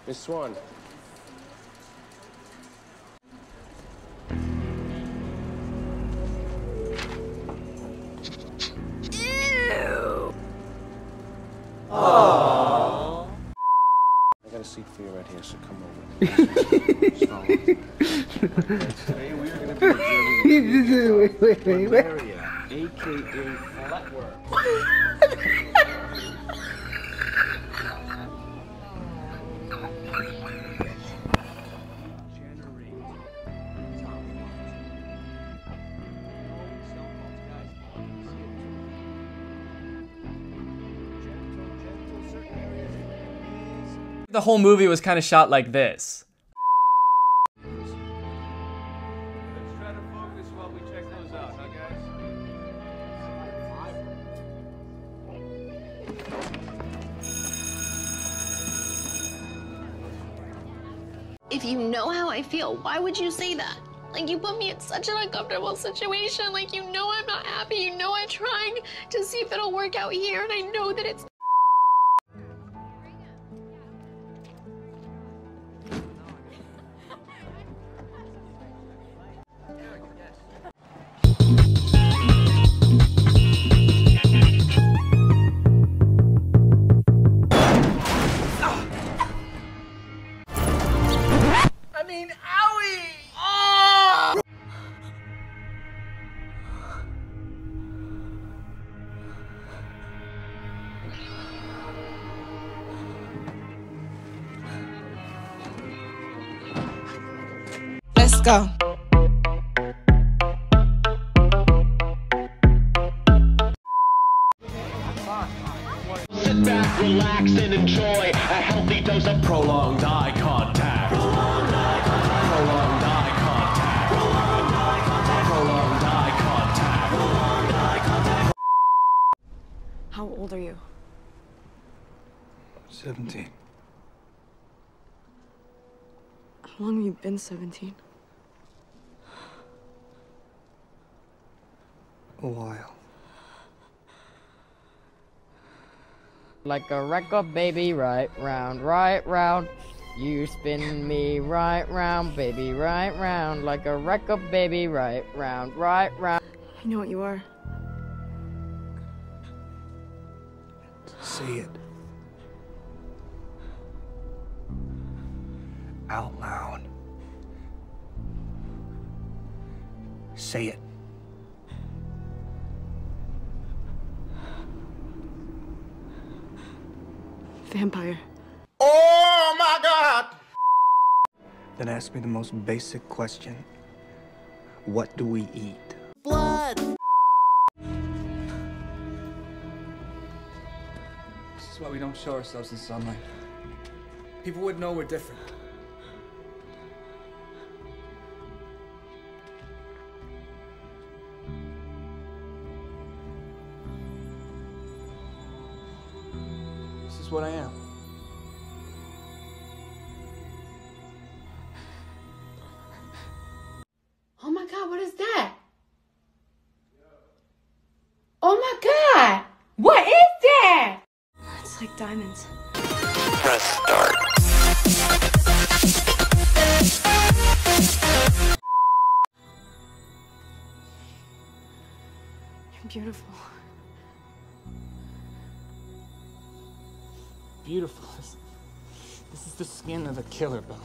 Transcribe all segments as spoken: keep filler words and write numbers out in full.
Miss Swan. Ew. Aww. I got a seat for you right here, so come over. Today we are going to be observing wait, wait, wait, wait. area, aka flatworm. The whole movie was kind of shot like this. Let's try to focus while we check those out, huh, guys? If you know how I feel, why would you say that? Like, you put me in such an uncomfortable situation. Like, you know I'm not happy. You know I'm trying to see if it'll work out here, and I know that it's... I mean, owie! Oh! Let's go. Sit back, relax, and enjoy a healthy dose of prolonged eye contact. Prolonged eye contact. Prolonged eye contact. Prolonged eye contact. Prolonged eye contact. Prolonged eye contact. How old are you? seventeen. How long have you been seventeen? A while. Like a record, baby, right round, right round. You spin me right round, baby, right round. Like a record, baby, right round, right round. I know what you are. Say it. Out loud. Say it. Vampire. Oh my God! Then ask me the most basic question. What do we eat? Blood. This is why we don't show ourselves in sunlight. People would know we're different. This is what I am. Oh my God, what is that? Oh my God, what is that? It's like diamonds. Press start. You're beautiful. Beautiful. This, this is the skin of a killer, Bill.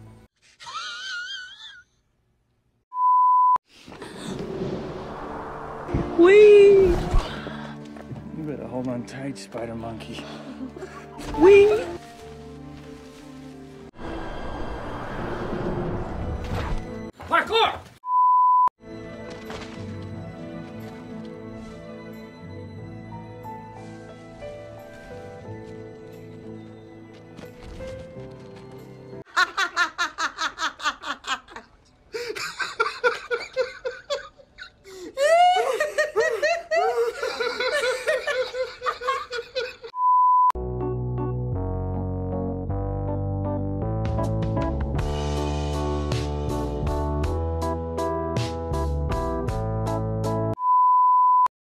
Whee! You better hold on tight, spider monkey. Whee!